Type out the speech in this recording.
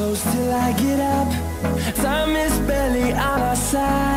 close till I get up. Time is barely on our side.